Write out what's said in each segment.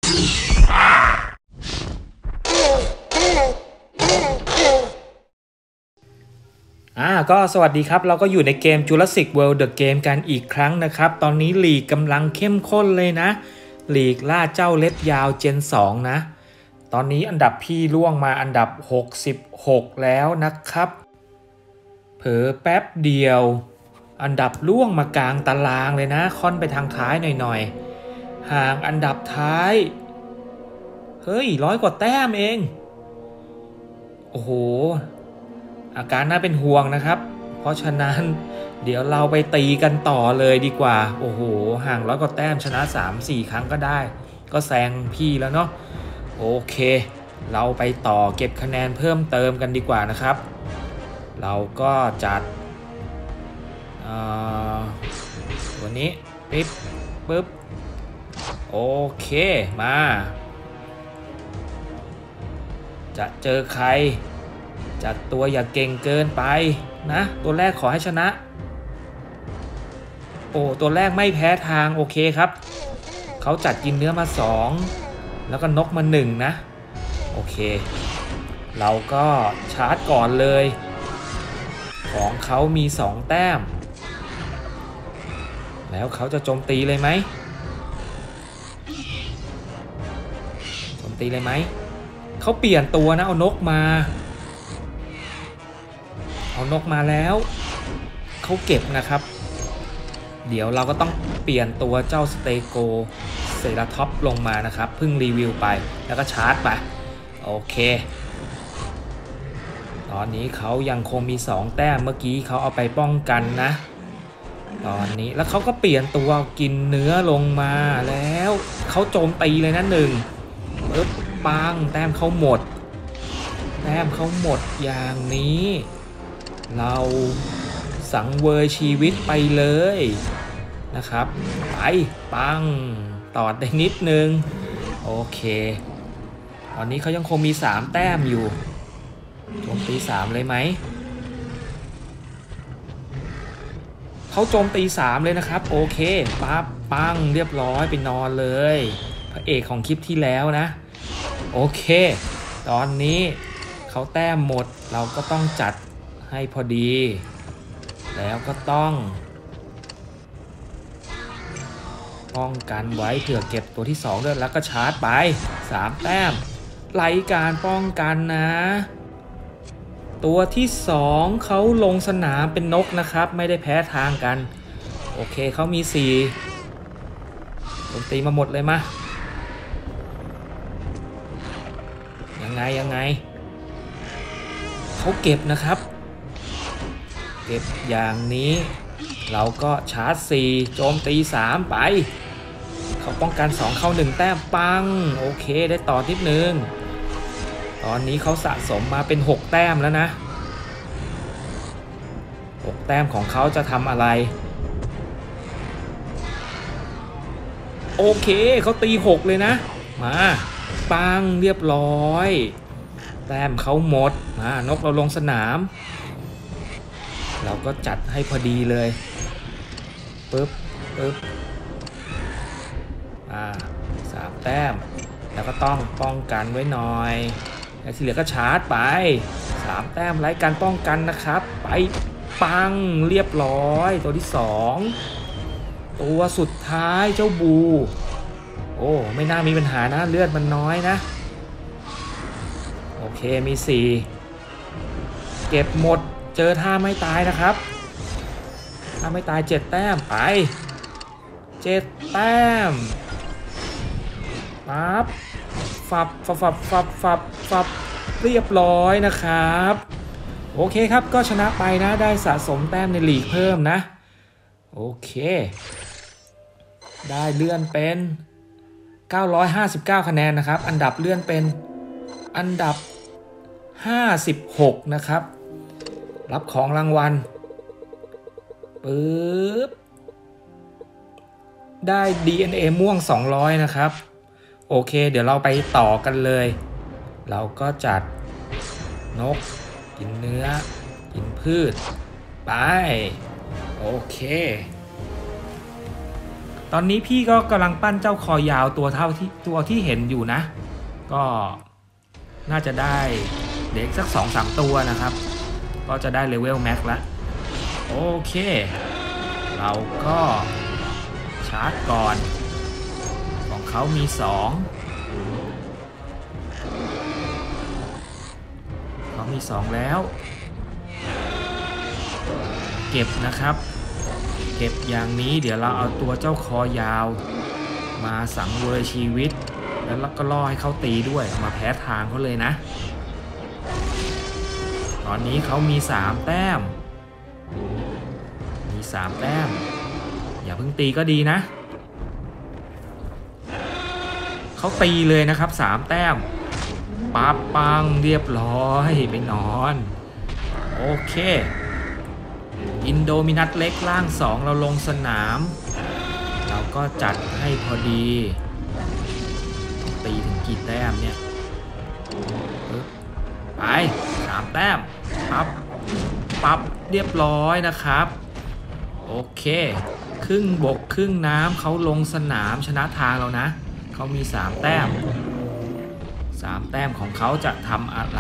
ก็สวัสดีครับเราก็อยู่ในเกม Jurassic World The Game กันอีกครั้งนะครับตอนนี้ลีกกำลังเข้มข้นเลยนะลีกล่าเจ้าเล็บยาวเจน2นะตอนนี้อันดับพี่ล่วงมาอันดับ66แล้วนะครับเผลอแป๊บเดียวอันดับล่วงมากลางตารางเลยนะค่อนไปทางท้ายหน่อยๆห่างอันดับท้ายเฮ้ย100 กว่าแต้มเองโอ้โหอาการน่าเป็นห่วงนะครับเพราะฉะนั้นเดี๋ยวเราไปตีกันต่อเลยดีกว่าโอ้โหห่าง100 กว่าแต้มชนะ 3-4 ครั้งก็ได้ก็แซงพี่แล้วเนาะโอเคเราไปต่อเก็บคะแนนเพิ่มเติมกันดีกว่านะครับเราก็จัดวันนี้ปึ๊บโอเคมาจะเจอใครจัดตัวอย่าเก่งเกินไปนะตัวแรกขอให้ชนะโอ้ตัวแรกไม่แพ้ทางโอเคครับเขาจัดกินเนื้อมา2แล้วก็นกมา1นะโอเคเราก็ชาร์จก่อนเลยของเขามี2แต้มแล้วเขาจะโจมตีเลยไหมโจมตีเลยไหมเขาเปลี่ยนตัวนะเอานกมาแล้วเขาเก็บนะครับเดี๋ยวเราก็ต้องเปลี่ยนตัวเจ้าสเตโกเซราท็อปลงมานะครับเพิ่งรีวิวไปแล้วก็ชาร์จไปโอเคตอนนี้เขายังคงมี2แต้มเมื่อกี้เขาเอาไปป้องกันนะตอนนี้แล้วเขาก็เปลี่ยนตัวกินเนื้อลงมาแล้วเขาโจมตีเลยนะปังแต้มเขาหมดอย่างนี้เราสังเวยชีวิตไปเลยนะครับไปปังต่อได้นิดนึงโอเคตอนนี้เขายังคงมี3แต้มอยู่โจมตี3เลยไหมเขาโจมตี3เลยนะครับโอเคปั๊บปังเรียบร้อยไปนอนเลยพระเอกของคลิปที่แล้วนะโอเคตอนนี้เขาแต้มหมดเราก็ต้องจัดให้พอดีแล้วก็ต้องป้องกันไว้เผื่อเก็บตัวที่2ด้วยแล้วก็ชาร์จไป3แต้มไล่การป้องกันนะตัวที่2เขาลงสนามเป็นนกนะครับไม่ได้แพ้ทางกันโอเคเขามี4โจมตีมาหมดเลยมายังไงเขาเก็บนะครับเก็บอย่างนี้เราก็ชาร์จ4โจมตี3ไปเขาป้องกัน2เข้า1แต้มปังโอเคได้ต่อนิดนึงตอนนี้เขาสะสมมาเป็น6แต้มแล้วนะ6แต้มของเขาจะทำอะไรโอเคเขาตี6เลยนะมาปังเรียบร้อยแต้มเขาหมดนกเราลงสนามเราก็จัดให้พอดีเลยปึ๊บ3แต้มแล้วก็ต้องป้องกันไว้หน่อยแล้วที่เหลือก็ชาร์จไป3แต้มไร้การป้องกันนะครับไปปังเรียบร้อยตัวที่2ตัวสุดท้ายเจ้าบูโอ้ไม่น่ามีปัญหานะเลือดมันน้อยนะโอเคมี4เก็บหมดเจอท่าไม่ตายนะครับถ้าไม่ตาย7แต้มไป7แต้มปั๊บฟับเรียบร้อยนะครับโอเคครับก็ชนะไปนะได้สะสมแต้มในลีกเพิ่มนะโอเคได้เลื่อนเป็น959คะแนนนะครับอันดับเลื่อนเป็นอันดับ56นะครับรับของรางวัลปึ๊บได้ DNA ม่วง200นะครับโอเคเดี๋ยวเราไปต่อกันเลยเราก็จัดนกกินเนื้อกินพืชไปโอเคตอนนี้พี่ก็กำลังปั้นเจ้าคอยาวตัวที่เห็นอยู่นะก็น่าจะได้เด็กสัก 2-3 ตัวนะครับก็จะได้เลเวลแม็กแล้วโอเคเราก็ชาร์จก่อนของเขามี2เขามี2แล้วเก็บนะครับเก็บอย่างนี้เดี๋ยวเราเอาตัวเจ้าคอยาวมาสังเวยชีวิตแล้วก็ล่อให้เขาตีด้วยมาแพ้ทางเขาเลยนะตอนนี้เขามี3 แต้มอย่าเพิ่งตีก็ดีนะเขาตีเลยนะครับ3 แต้มปั๊บปังเรียบร้อยไปนอนโอเคอินโดมินัสเล็กล่าง2เราลงสนามเราก็จัดให้พอดีตีถึงกี่แต้มเนี่ยไป3 แต้มปั๊บเรียบร้อยนะครับโอเคครึ่งบกครึ่งน้ำเขาลงสนามชนะทางเรานะเขามี3 แต้มของเขาจะทำอะไร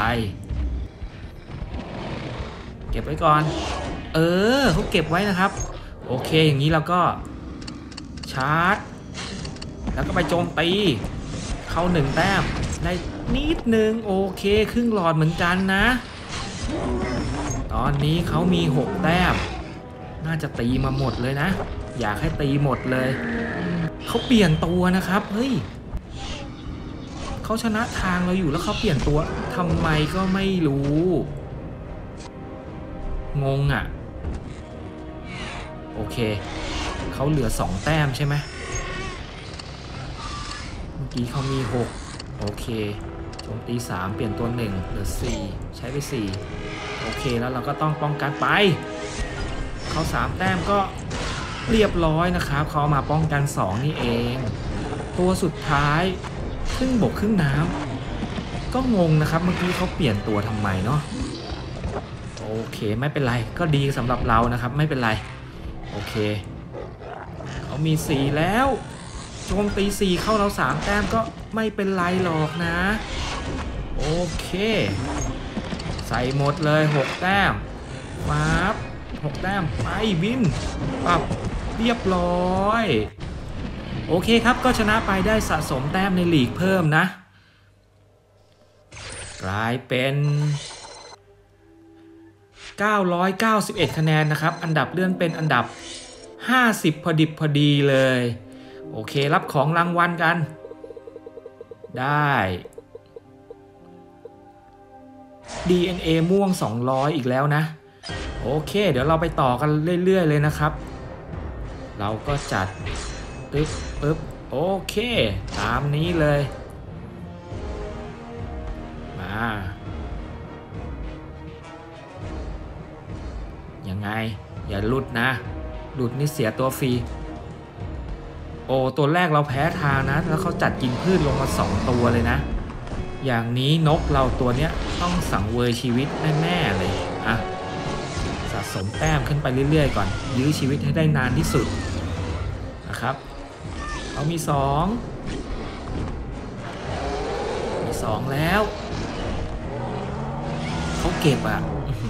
เก็บไว้ก่อนเขาเก็บไว้นะครับโอเคอย่างนี้เราก็ชาร์จแล้วก็ไปโจมตีเข้า1 แต้มได้นิดนึงโอเคครึ่งหลอดเหมือนกันนะตอนนี้เขามี6 แต้มน่าจะตีมาหมดเลยนะอยากให้ตีหมดเลยเขาเปลี่ยนตัวนะครับเฮ้ยเขาชนะทางเราอยู่แล้วเขาเปลี่ยนตัวทำไมก็ไม่รู้งงอ่ะโอเคเขาเหลือ2 แต้มใช่ไหมเมื่อกี้เขามี6โอเคโจมตี3เปลี่ยนตัว1เหลือ4ใช้ไป4โอเคแล้วเราก็ต้องป้องกันไปเขา3 แต้มก็เรียบร้อยนะครับเขามาป้องกัน2นี่เองตัวสุดท้ายครึ่งบกครึ่งน้ำก็งงนะครับเมื่อกี้เขาเปลี่ยนตัวทำไมเนาะโอเคไม่เป็นไรก็ดีสำหรับเรานะครับไม่เป็นไรโอเคเขามี4แล้วโจมตี4เข้าเรา3 แต้มก็ไม่เป็นไรหรอกนะโอเคใส่หมดเลย6 แต้มปั๊บ6 แต้มไปบินปั๊บเรียบร้อยโอเคครับก็ชนะไปได้สะสมแต้มในลีกเพิ่มนะกลายเป็น991 คะแนนนะครับอันดับเลื่อนเป็นอันดับ50พอดิบพอดีเลยโอเครับของรางวัลกันได้ DNA ม่วง200อีกแล้วนะโอเคเดี๋ยวเราไปต่อกันเรื่อยๆเลยนะครับเราก็จัดปึ๊บโอเคตามนี้เลยมายังไงอย่าหลุดนะหลุดนี่เสียตัวฟรีโอ้ตัวแรกเราแพ้ทางนะแล้วเขาจัดกินพืชลงมา2 ตัวเลยนะอย่างนี้นกเราตัวเนี้ยต้องสังเวยชีวิตแน่ๆเลยอ่ะสะสมแต้มขึ้นไปเรื่อยๆก่อนยื้อชีวิตให้ได้นานที่สุดนะครับเขามี2แล้วเขาเก็บอ่ะ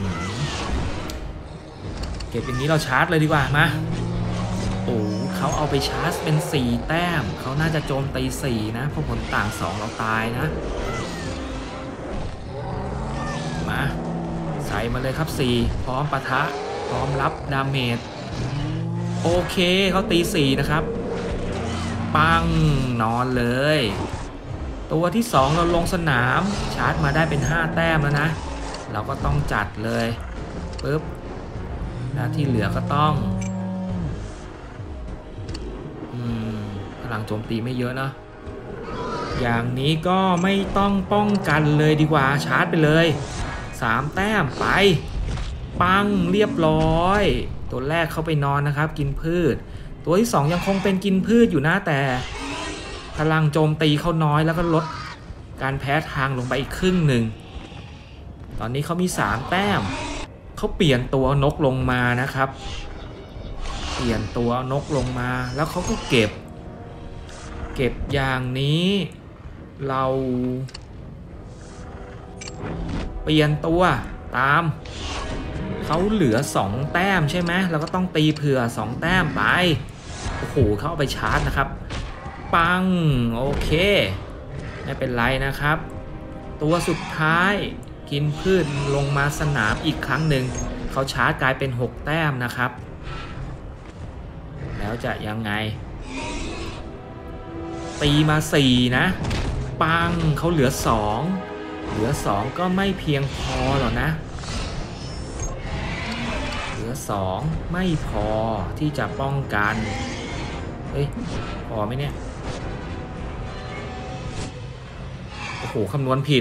เก็บอย่างนี้เราชาร์จเลยดีกว่ามาโอ้เขาเอาไปชาร์จเป็น4 แต้มเขาน่าจะโจมตี4นะเพราะผลต่าง2เราตายนะมาใส่มาเลยครับ4พร้อมปะทะพร้อมรับดาเมจโอเคเขาตี4นะครับปังนอนเลยตัวที่2เราลงสนามชาร์จมาได้เป็น5 แต้มแล้วนะเราก็ต้องจัดเลยปึ๊บแล้วที่เหลือก็ต้องพลังโจมตีไม่เยอะนะอย่างนี้ก็ไม่ต้องป้องกันเลยดีกว่าชาร์จไปเลย3 แต้มไปปังเรียบร้อยตัวแรกเขาไปนอนนะครับกินพืชตัวที่2ยังคงเป็นกินพืชอยู่นะแต่พลังโจมตีเขาน้อยแล้วก็ลดการแพ้ทางลงไปอีกครึ่งหนึ่งตอนนี้เขามี3 แต้มเขาเปลี่ยนตัวนกลงมานะครับเปลี่ยนตัวนกลงมาแล้วเขาก็เก็บอย่างนี้เราเปลี่ยนตัวตามเขาเหลือ2แต้มใช่ไหมเราก็ต้องตีเผื่อ2แต้มไปโอ้โหเขาเอาไปชาร์จนะครับปังโอเคไม่เป็นไรนะครับตัวสุดท้ายกินพืชลงมาสนามอีกครั้งหนึ่งเขาชาร์จกลายเป็น6แต้มนะครับแล้วจะยังไงตีมา4นะปังเขาเหลือ2ก็ไม่เพียงพอหรอกนะเหลือ2ไม่พอที่จะป้องกันเฮ้ยพอไหมเนี่ยโอ้โหคำนวณผิด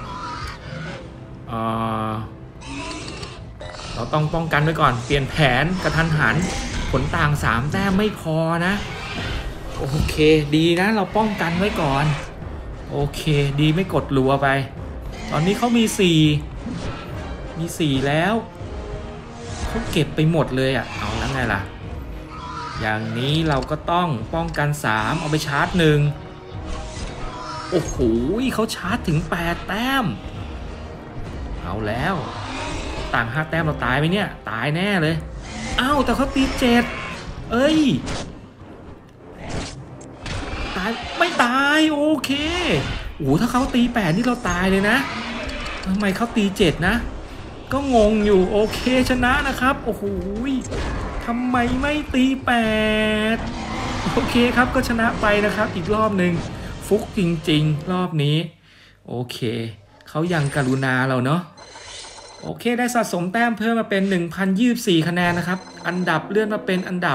เราต้องป้องกันไว้ก่อนเปลี่ยนแผนกระทันหันผลต่าง3แต้มไม่พอนะโอเคดีนะเราป้องกันไว้ก่อนโอเคดีไม่กดรัวไปตอนนี้เขามี4แล้วเขาเก็บไปหมดเลยอ่ะเอาแล้วไงล่ะอย่างนี้เราก็ต้องป้องกัน3เอาไปชาร์จ1โอ้โหเขาชาร์จถึง8แต้มเอาแล้วต่าง5แต้มเราตายไหมเนี่ยตายแน่เลยอ้าวแต่เขาตี7เอ้ยตายไม่ตายโอเคโอ้ถ้าเขาตี8นี่เราตายเลยนะทำไมเขาตี7นะก็งงอยู่โอเคชนะนะครับโอ้โหทำไมไม่ตี8โอเคครับก็ชนะไปนะครับอีกรอบหนึ่งฟุกจริงๆรอบนี้โอเคเขายังกรุณาเราเนาะโอเคได้สะสมแต้มเพิ่มมาเป็น 1,024 คะแนนนะครับอันดับเลื่อนมาเป็นอันดับ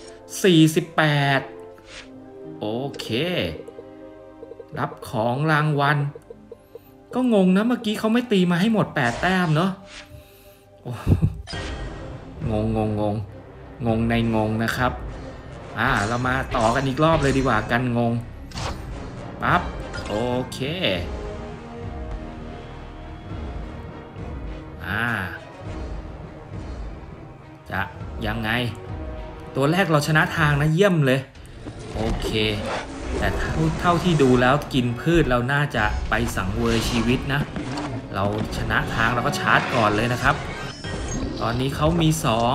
48โอเครับของรางวัลก็งงนะเมื่อกี้เขาไม่ตีมาให้หมด8แต้มเนาะงงในงงนะครับเรามาต่อกันอีกรอบเลยดีกว่ากันงงปั๊บโอเคจะยังไงตัวแรกเราชนะทางนะเยี่ยมเลยโอเคแต่เท่าที่ดูแล้วกินพืชเราน่าจะไปสังเวยชีวิตนะเราชนะทางเราก็ชาร์จก่อนเลยนะครับตอนนี้เขามี2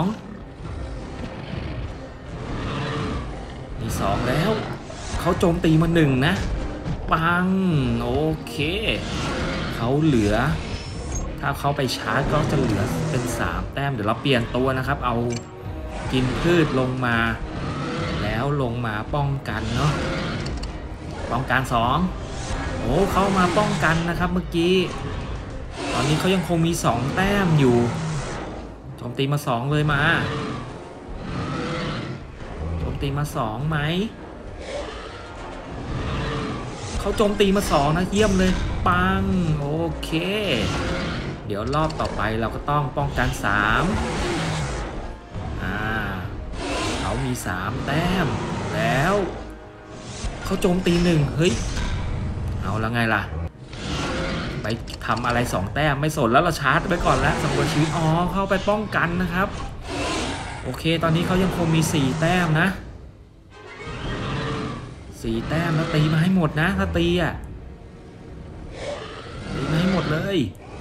แล้วเขาโจมตีมา1นะปังโอเคเขาเหลือถ้าเขาไปชาร์จก็จะเหลือเป็น3แต้มเดี๋ยวเราเปลี่ยนตัวนะครับเอากินพืชลงมาแล้วลงมาป้องกันเนาะป้องกัน2โอ้เขามาป้องกันนะครับเมื่อกี้ตอนนี้เขายังคงมี2แต้มอยู่โจมตีมา2เลยมาโจมตีมา2ไหมเขาโจมตีมา2นะเยี่ยมเลยปังโอเคเดี๋ยวรอบต่อไปเราก็ต้องป้องกัน3เขามี3แต้มแล้วเขาโจมตี1เฮ้ยเอาแล้วไงล่ะไปทำอะไร2แต้มไม่สนแล้วเราชาร์จไปก่อนแล้วสำรวจชีวิตเข้าไปป้องกันนะครับโอเคตอนนี้เขายังคงมี4แต้มนะ4แต้มแล้วตีมาให้หมดนะถ้าตีมาให้หมดเลย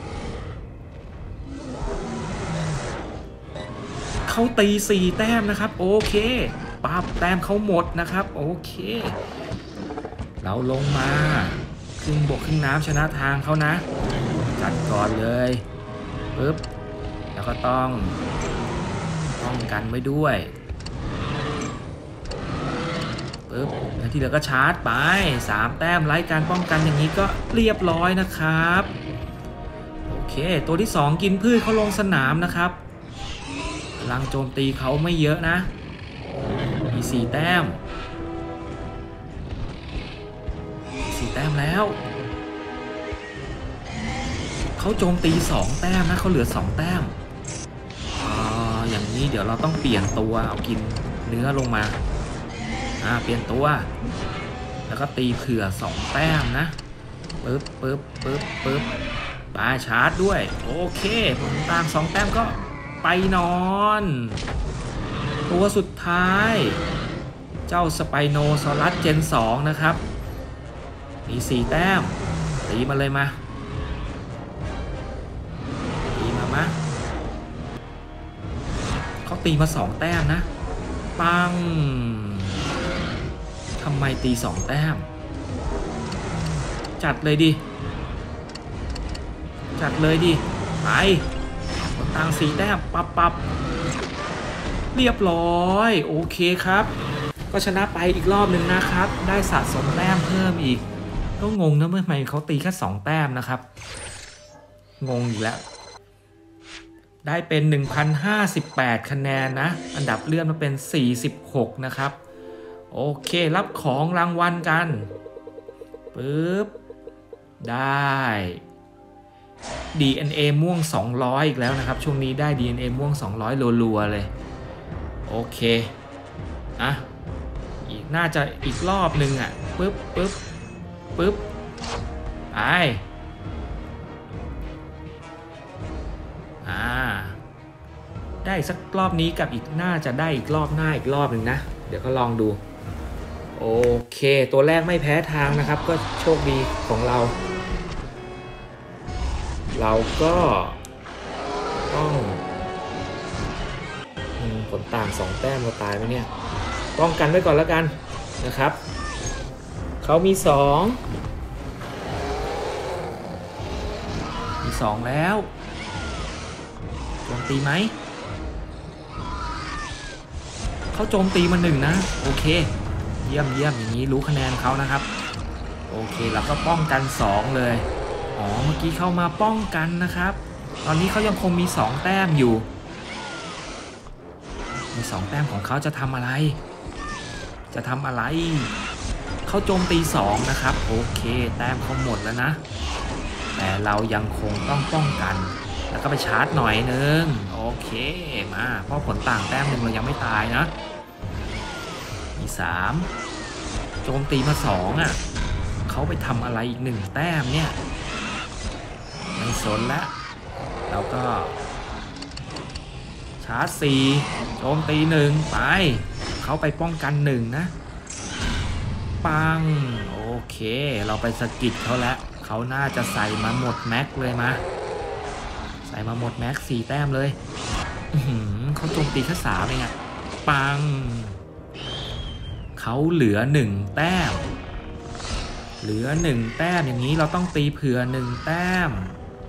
เขาตี4แต้มนะครับโอเคปั๊บแต้มเขาหมดนะครับโอเคเราลงมาครึ่งบกครึ่งน้ำชนะทางเขานะจัดก่อนเลยปึ๊บแล้วก็ต้องป้องกันไว้ด้วยปึ๊บแล้วที่เหลือก็ชาร์จไป3แต้มไร้การป้องกันอย่างนี้ก็เรียบร้อยนะครับโอเคตัวที่2กินพืชเขาลงสนามนะครับพลังโจมตีเขาไม่เยอะนะมี4แต้มแล้วเขาโจมตี2แต้มนะเขาเหลือ2แต้มอย่างนี้เดี๋ยวเราต้องเปลี่ยนตัวเอากินเนื้อลงมาเปลี่ยนตัวแล้วก็ตีเผื่อ2แต้มนะปึ๊บไปชาร์จด้วยโอเคผลต่าง2แต้มก็ไปนอนตัวสุดท้ายเจ้าสไปโนซอรัสเจน2นะครับมี4แต้มตีมาเลยมาตีมาเขาตีมา2แต้มนะปังทำไมตี2แต้มจัดเลยดิไปต่าง4แต้มปับเรียบร้อยโอเคครับก็ชนะไปอีกรอบหนึ่งนะครับได้สะสมแต้มเพิ่มอีกก็งงนะเมื่อไหร่เขาตีแค่2แต้มนะครับงงอีกแล้วได้เป็น 1,058 คะแนนนะอันดับเลื่อนมาเป็น46นะครับโอเครับของรางวัลกันปึ๊บได้ DNA ม่วง200อีกแล้วนะครับช่วงนี้ได้ DNA ม่วง200รัวๆเลยโอเคอ่ะอีกน่าจะอีกรอบหนึ่งอ่ะปึ๊บไปได้สักรอบนี้กับอีกน่าจะได้อีกรอบหน้าอีกรอบหนึ่งนะเดี๋ยวก็ลองดูโอเคตัวแรกไม่แพ้ทางนะครับก็โชคดีของเราก็ต้องผลต่าง2แต้มเราตายไหมเนี่ยป้องกันไว้ก่อนแล้วกันนะครับเขามี2แล้วโจมตีไหมเขาโจมตีมา1นะโอเคเยี่ยมอย่างนี้รู้คะแนนเขานะครับโอเคเราก็ป้องกัน2เลยเมื่อกี้เข้ามาป้องกันนะครับตอนนี้เขายังคงมี2แต้มอยู่มี2แต้มของเขาจะทำอะไรเขาโจมตี2นะครับโอเคแต้มเขาหมดแล้วนะแต่เรายังคงต้องป้องกันแล้วก็ไปชาร์จหน่อยนึงโอเคมาเพราะผลต่างแต้มหนึ่งเรายังไม่ตายนะมี3โจมตีมา2อ่ะเขาไปทำอะไรอีก1แต้มเนี่ยไม่สนแล้วเราก็ชาร์จ4โจมตี1ไปเขาไปป้องกัน1นะปังโอเคเราไปสกิดเขาแล้วเขาน่าจะใส่มาหมดแม็กเลยมาใส่มาหมดแม็ก4แต้มเลยเขาโจมตีแค่3เองอะปังเขาเหลือ1แต้มอย่างนี้เราต้องตีเผื่อ1แต้ม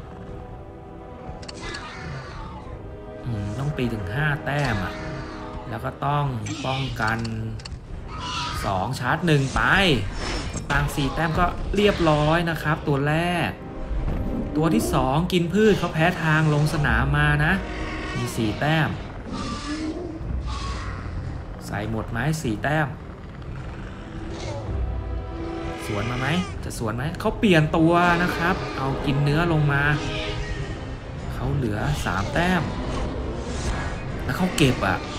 ต้องตีถึง5แต้มอ่ะแล้วก็ต้องป้องกัน2ชาร์จ1ไปต่าง4แต้มก็เรียบร้อยนะครับตัวแรกตัวที่2กินพืชเขาแพ้ทางลงสนามมานะมี4แต้มใส่หมดไหม4แต้มสวนมาไหมจะสวนไหมเขาเปลี่ยนตัวนะครับเอากินเนื้อลงมาเขาเหลือ3แต้มแล้วเขาเก็บ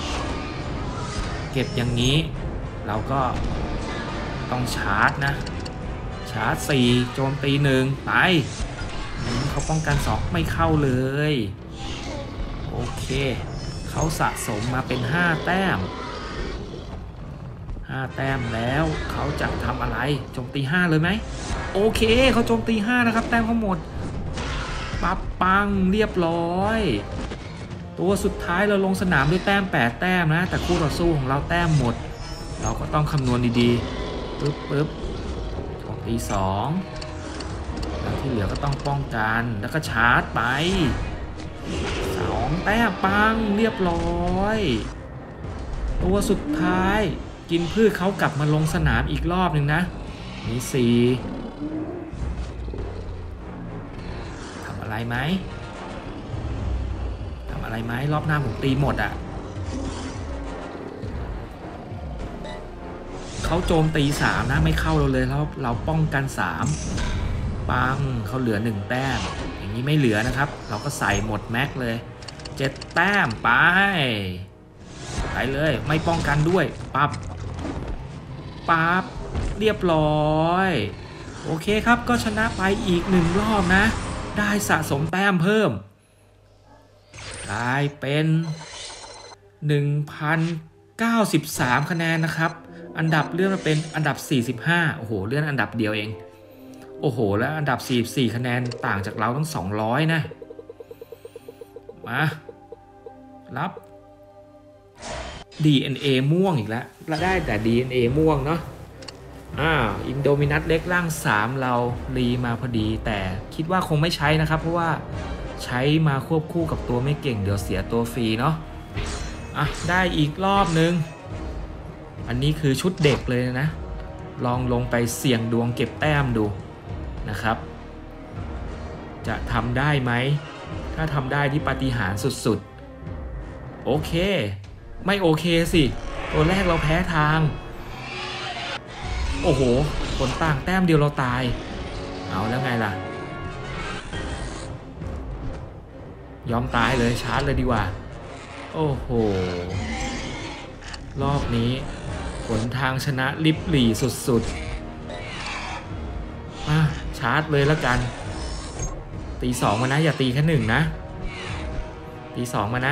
อย่างนี้เราก็ต้องชาร์จนะชาร์จ4โจมตี1ไปเขาป้องกัน2ไม่เข้าเลยโอเคเขาสะสมมาเป็น5แต้มแล้วเขาจะทำอะไรโจมตี5เลยไหมโอเคเขาโจมตี5นะครับแต้มเขาหมดปั๊บปังเรียบร้อยตัวสุดท้ายเราลงสนามด้วยแต้ม8แต้มนะแต่คู่ต่อสู้ของเราแต้มหมดเราก็ต้องคำนวณดีๆปึ๊บโจมตี2แล้วที่เหลือก็ต้องป้องกันแล้วก็ชาร์จไป2แต้มปังเรียบร้อยตัวสุดท้ายกินพืชเขากลับมาลงสนามอีกรอบหนึ่งนะมี4ทำอะไรไหมรอบหน้าผมตีหมดอ่ะเขาโจมตี3นะไม่เข้าเราเลยแล้วเราป้องกัน3ปังเขาเหลือ1แต้มอย่างนี้ไม่เหลือนะครับเราก็ใส่หมดแม็กเลย7แต้มไปเลยไม่ป้องกันด้วยปั๊บเรียบร้อยโอเคครับก็ชนะไปอีก1รอบนะได้สะสมแต้มเพิ่มกลายเป็น 1,093 คะแนนนะครับอันดับเลื่อนมาเป็นอันดับ45โอ้โหเลื่อนอันดับเดียวเองโอ้โหแล้วอันดับ44คะแนนต่างจากเราตั้ง200นะมารับ DNA ม่วงอีกแล้วเราได้แต่ DNA ม่วงเนาะอินโดมินัสเล็กร่าง3เรารีมาพอดีแต่คิดว่าคงไม่ใช้นะครับเพราะว่าใช้มาควบคู่กับตัวไม่เก่งเดี๋ยวเสียตัวฟรีเนาะได้อีกรอบนึงอันนี้คือชุดเด็กเลยนะลองลงไปเสี่ยงดวงเก็บแต้มดูนะครับจะทำได้ไหมถ้าทำได้ที่ปาฏิหาริย์สุดๆโอเคไม่โอเคสิตัวแรกเราแพ้ทางโอ้โหผลต่างแต้มเดียวเราตายเอาแล้วไงล่ะยอมตายเลยชาร์จเลยดีกว่าโอ้โหรอบนี้ผลทางชนะลิบหลี่สุดๆชาร์จเลยแล้วกันตี2มานะอย่าตีแค่1นะตี2มานะ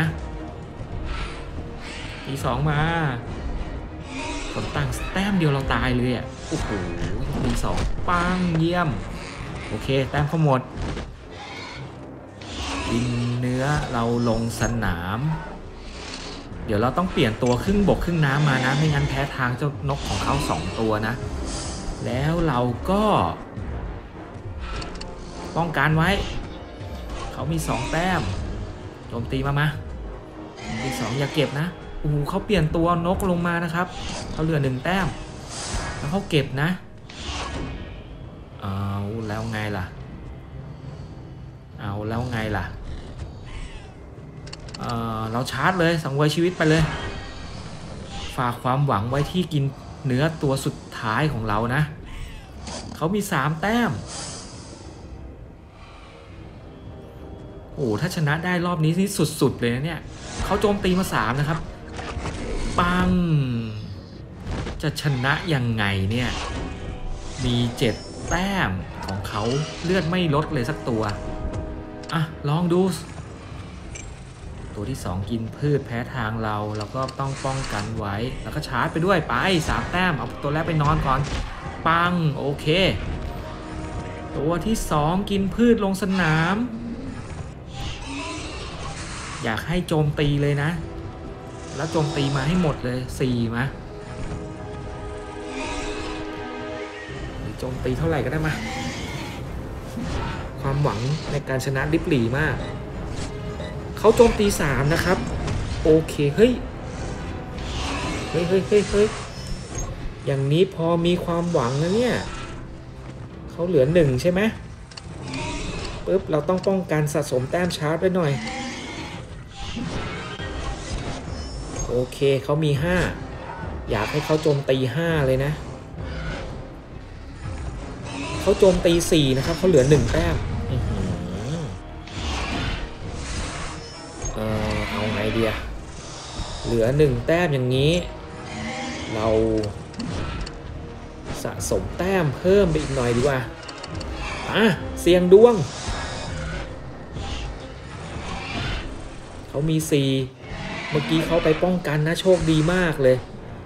ตี2มาผลต่างแต้มเดียวเราตายเลยโอ้โหตี2ปังเยี่ยมโอเคแต้มเขาหมดกินเนื้อเราลงสนามเดี๋ยวเราต้องเปลี่ยนตัวครึ่งบกครึ่งน้ำมานะไม่งั้นแพ้ทางเจ้านกของเขา2ตัวนะแล้วเราก็ป้องกันไว้เขามี2แต้มโจมตีมาตี2อย่าเก็บนะโอ้โหเขาเปลี่ยนตัวนกลงมานะครับเขาเหลือ1แต้มแล้วเขาเก็บนะเอาแล้วไงล่ะเราชาร์จเลยสังเวยชีวิตไปเลยฝากความหวังไว้ที่กินเนื้อตัวสุดท้ายของเรานะเขามี3แต้มโอ้ถ้าชนะได้รอบนี้นี่สุดๆเลยนะเนี่ยเขาโจมตีมา3นะครับปังจะชนะยังไงเนี่ยมี7แต้มของเขาเลือดไม่ลดเลยสักตัวลองดูตัวที่2กินพืชแพ้ทางเราก็ต้องป้องกันไว้แล้วก็ชาร์จไปด้วยไป3แต้มเอาตัวแรกไปนอนก่อนปังโอเคตัวที่2กินพืชลงสนามอยากให้โจมตีเลยนะแล้วโจมตีมาให้หมดเลย4มาโจมตีเท่าไหร่ก็ได้มาความหวังในการชนะลิบหลี่มากเขาโจมตี3นะครับโอเคเฮ้ยอย่างนี้พอมีความหวังนะเนี่ยเขาเหลือ1ใช่ไหมปึ๊บเราต้องป้องกันสะสมแต้มชาร์จไปหน่อยโอเคเขามี5อยากให้เขาโจมตี5เลยนะเขาโจมตี4นะครับเขาเหลือ1แต้มเอาไงเดียเหลือ1แต้มอย่างนี้เราสะสมแต้มเพิ่มไปอีกหน่อยดีกว่าเสี่ยงดวงเขามี4เมื่อกี้เขาไปป้องกันนะโชคดีมากเลย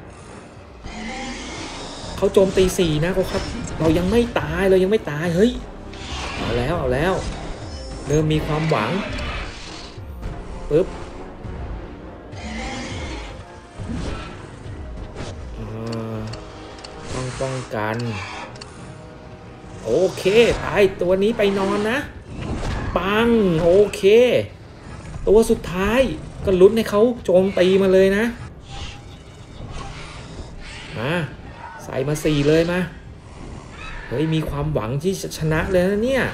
เขาโจมตี4นะครับเรายังไม่ตายเฮ้ยเอาแล้วเริ่มมีความหวังปึ๊บต้องป้องกันโอเคไปตัวนี้ไปนอนนะปังโอเคตัวสุดท้ายก็ลุ้นให้เขาโจมตีมาเลยนะใส่มา4เลยมาเฮ้ยมีความหวังที่จะชนะเลยนะเนี่ย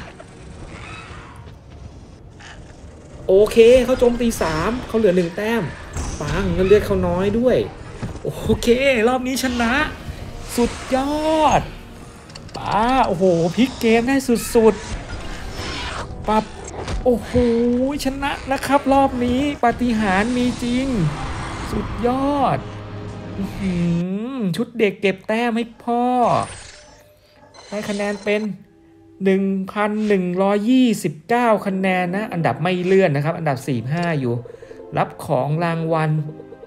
โอเคเขาโจมตี3เขาเหลือ1แต้มปังเงินเลือดเขาน้อยด้วยโอเครอบนี้ชนะสุดยอดโอ้โหพลิกเกมได้สุดๆปั๊บโอ้โหชนะนะครับรอบนี้ปาฏิหาริย์มีจริงสุดยอดชุดเด็กเก็บแต้มให้พ่อได้คะแนนเป็น 1,129 คะแนนนะอันดับไม่เลื่อนนะครับอันดับ45อยู่รับของรางวัล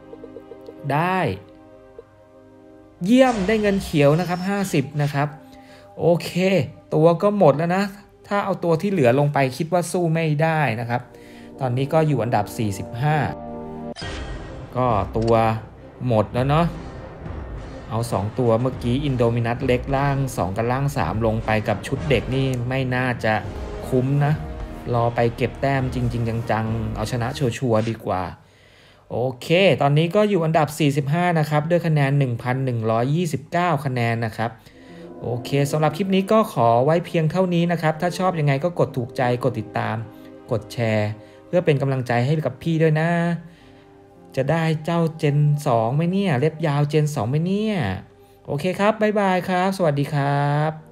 ได้เยี่ยมได้เงินเขียวนะครับ50นะครับโอเคตัวก็หมดแล้วนะถ้าเอาตัวที่เหลือลงไปคิดว่าสู้ไม่ได้นะครับตอนนี้ก็อยู่อันดับ45ก็ตัวหมดแล้วเนาะเอา2ตัวเมื่อกี้อินโดมินัสเล็กล่าง2กับล่าง3ลงไปกับชุดเด็กนี่ไม่น่าจะคุ้มนะรอไปเก็บแต้มจริงๆจังๆเอาชนะชัวร์ๆดีกว่าโอเคตอนนี้ก็อยู่อันดับ45นะครับด้วยคะแนน 1,129 คะแนนนะครับโอเคสำหรับคลิปนี้ก็ขอไว้เพียงเท่านี้นะครับถ้าชอบยังไงก็กดถูกใจกดติดตามกดแชร์เพื่อเป็นกำลังใจให้กับพี่ด้วยนะจะได้เจ้าเจน2ไหมเนี่ยเล็บยาวเจน2ไหมเนี่ยโอเคครับบ๊ายบายครับสวัสดีครับ